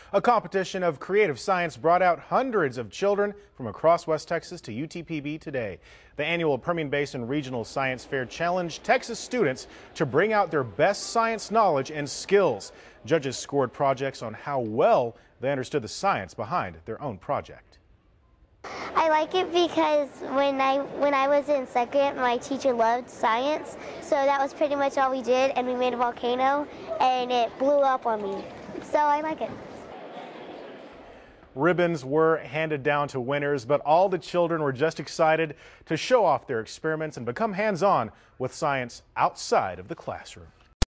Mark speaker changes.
Speaker 1: A competition of creative science brought out hundreds of children from across West Texas to UTPB today. The annual Permian Basin Regional Science Fair challenged Texas students to bring out their best science knowledge and skills. Judges scored projects on how well they understood the science behind their own project.
Speaker 2: I like it because when I was in second, my teacher loved science, so that was pretty much all we did, and we made a volcano and it blew up on me. So I like it.
Speaker 1: Ribbons were handed down to winners, but all the children were just excited to show off their experiments and become hands-on with science outside of the classroom.